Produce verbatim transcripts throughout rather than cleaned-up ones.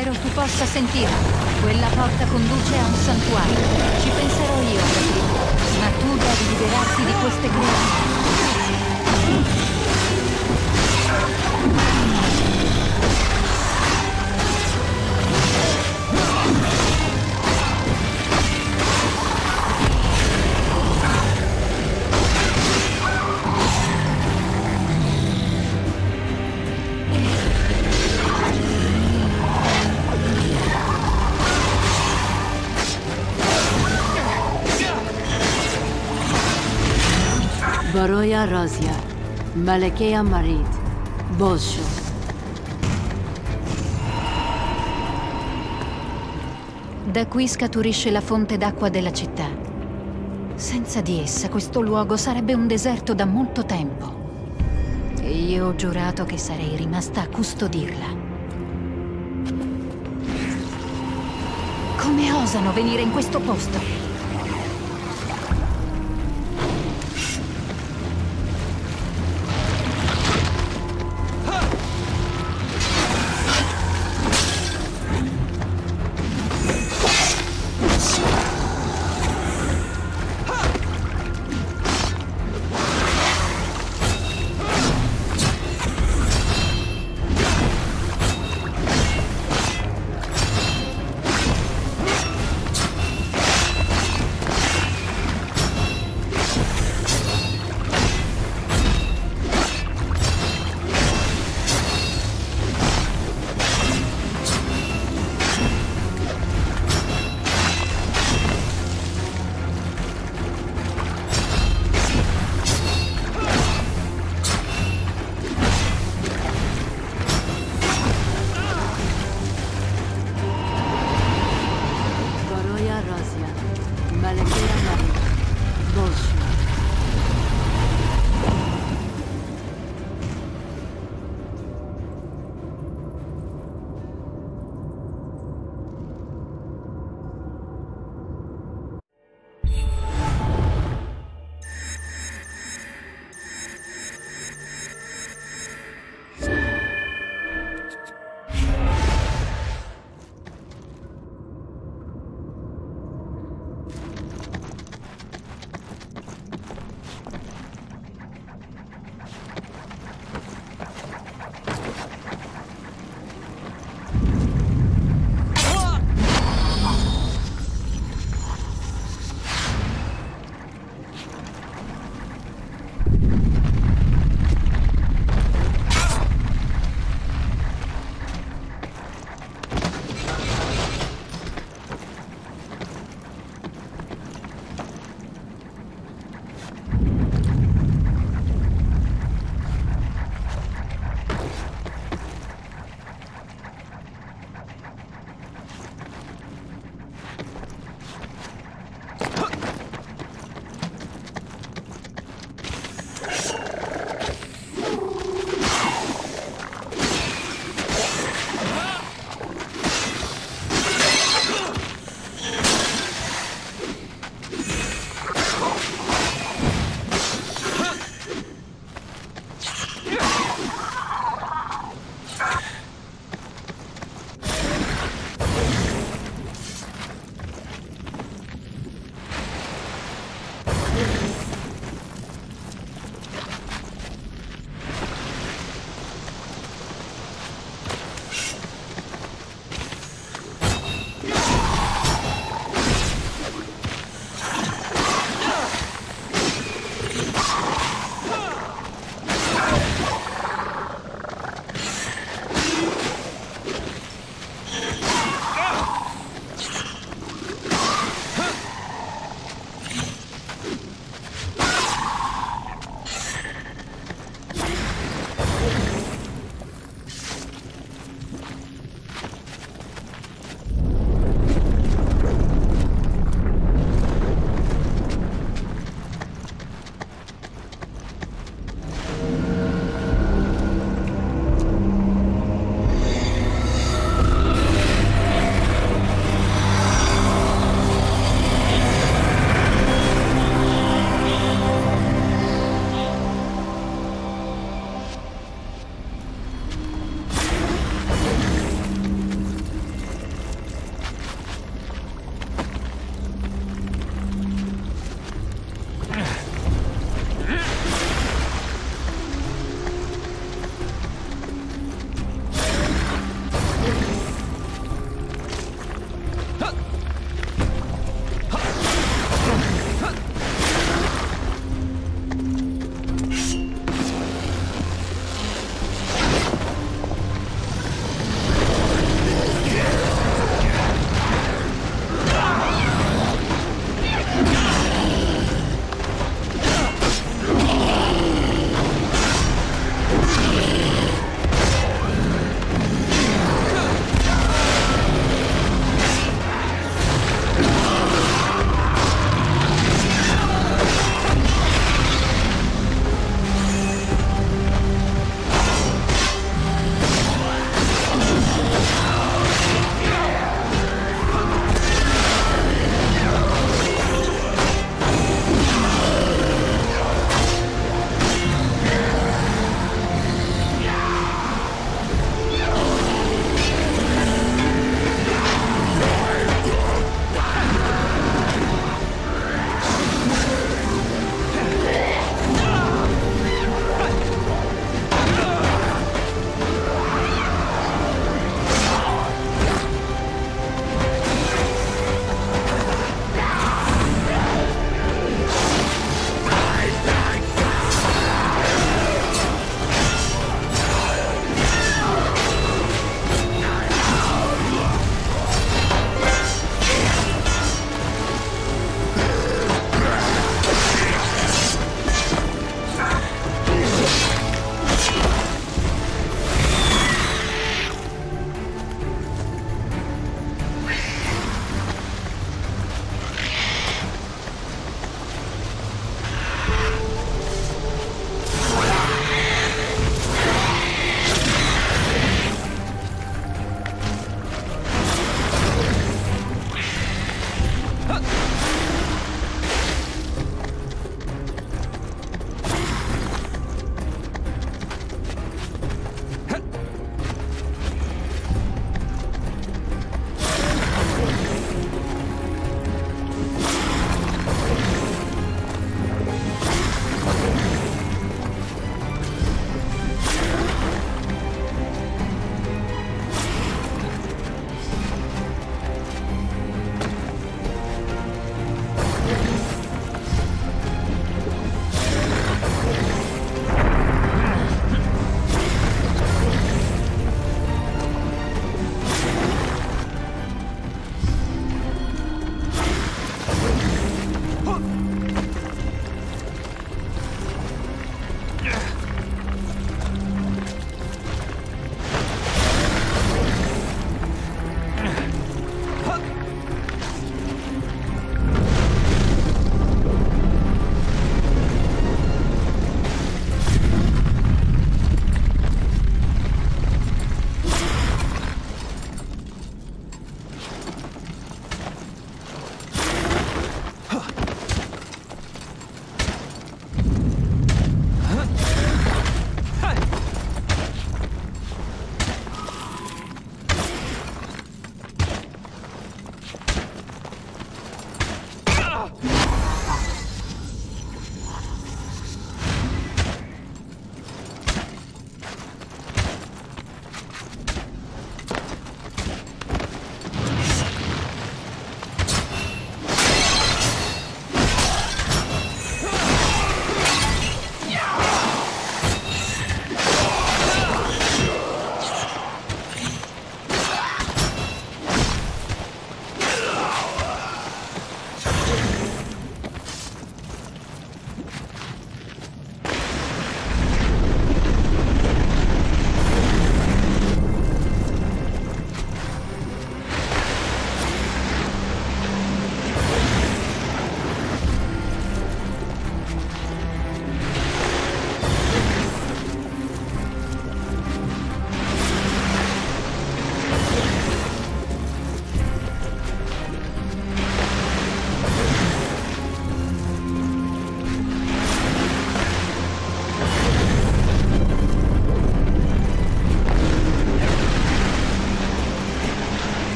Spero tu possa sentirmi. Quella porta conduce a un santuario. Ci penserò io ad aprirlo. Ma tu devi liberarti di queste creature. Baroya Razia, Malekea Marid, Bolsho. Da qui scaturisce la fonte d'acqua della città. Senza di essa questo luogo sarebbe un deserto da molto tempo. E io ho giurato che sarei rimasta a custodirla. Come osano venire in questo posto?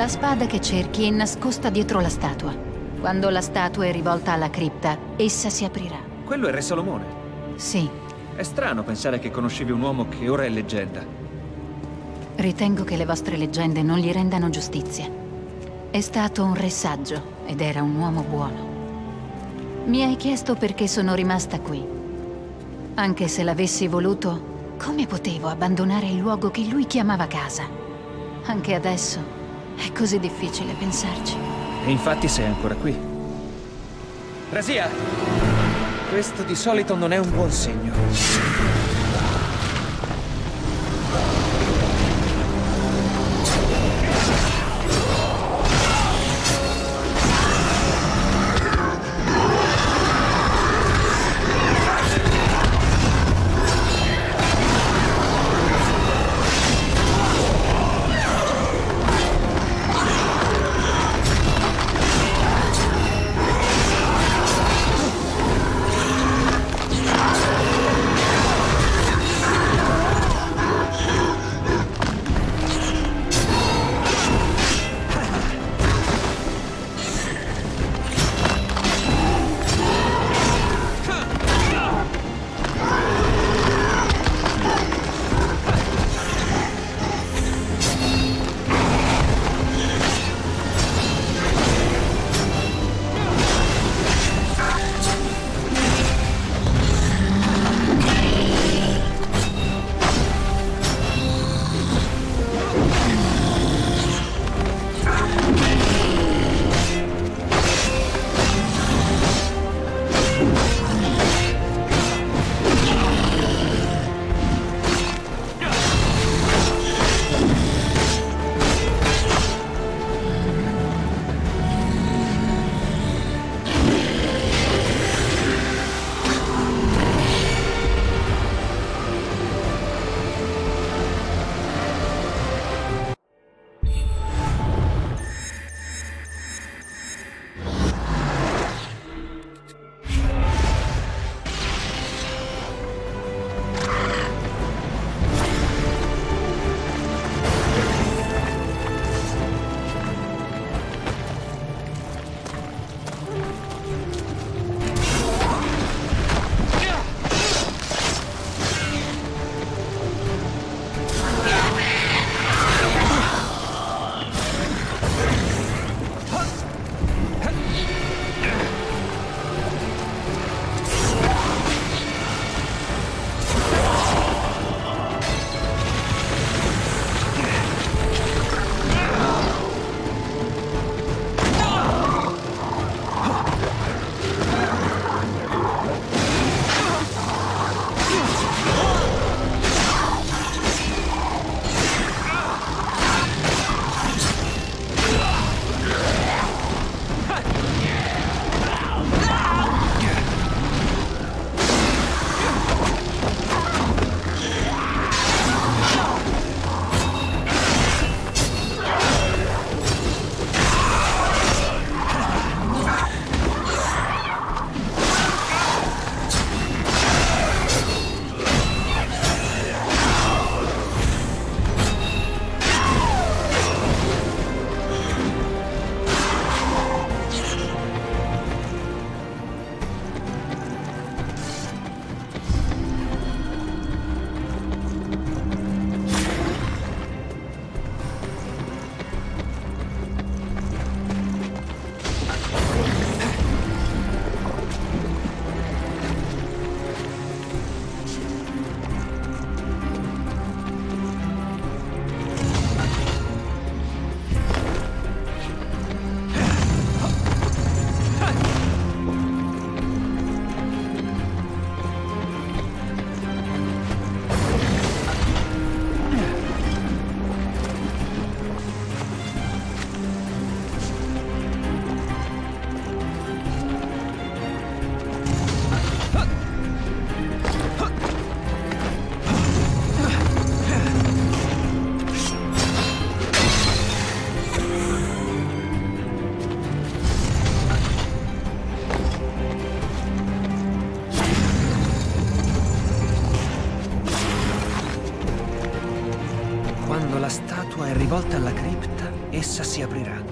La spada che cerchi è nascosta dietro la statua. Quando la statua è rivolta alla cripta, essa si aprirà. Quello è Re Salomone. Sì, È strano pensare che conoscevi un uomo che ora è leggenda. ritengo che le vostre leggende non gli rendano giustizia. È stato un re saggio ed era un uomo buono. Mi hai chiesto perché sono rimasta qui. Anche se l'avessi voluto, come potevo abbandonare il luogo che lui chiamava casa? Anche adesso è così difficile pensarci. E infatti sei ancora qui. Razia! Questo di solito non è un buon segno. statua è rivolta alla cripta, essa si aprirà.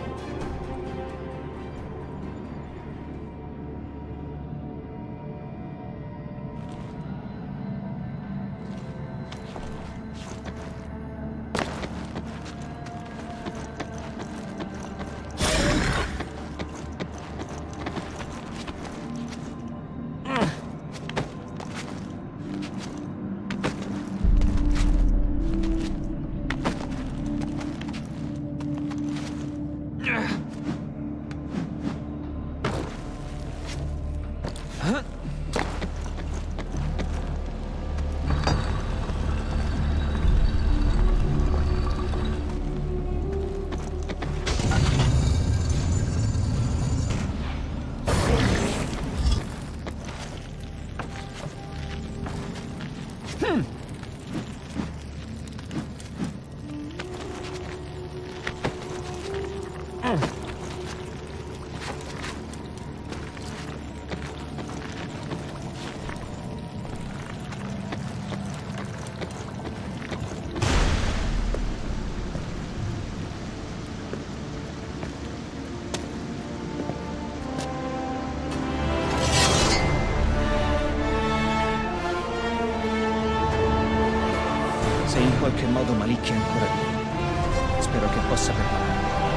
Se in qualche modo Malik è ancora vivo, spero che possa prepararmi.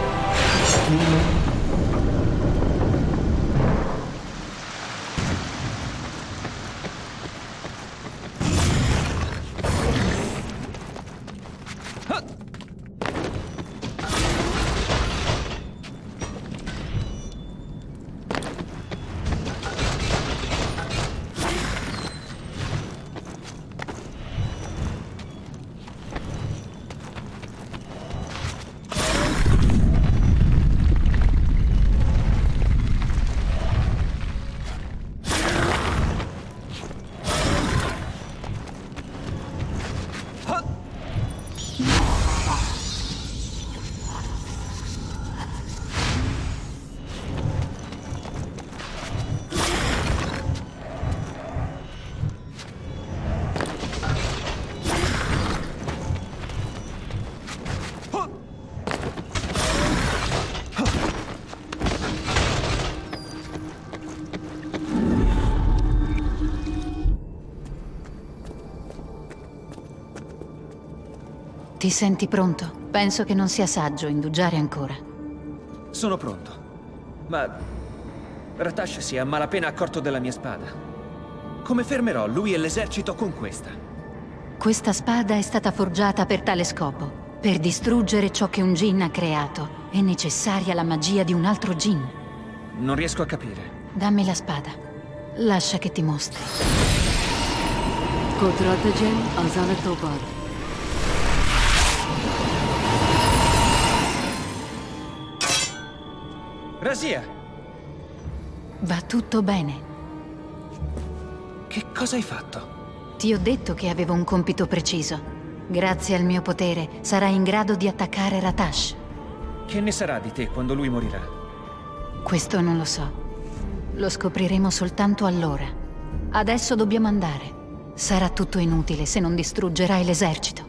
Ti senti pronto? Penso che non sia saggio indugiare ancora. Sono pronto. Ma Ratash si è a malapena accorto della mia spada. Come fermerò lui e l'esercito con questa? Questa spada è stata forgiata per tale scopo. Per distruggere ciò che un Jinn ha creato. È necessaria la magia di un altro Jinn. Non riesco a capire. Dammi la spada. Lascia che ti mostri. Kodratajen Azalatobar. Razia! Va tutto bene. Che cosa hai fatto? Ti ho detto che avevo un compito preciso. Grazie al mio potere sarai in grado di attaccare Ratash. Che ne sarà di te quando lui morirà? Questo non lo so. Lo scopriremo soltanto allora. Adesso dobbiamo andare. Sarà tutto inutile se non distruggerai l'esercito.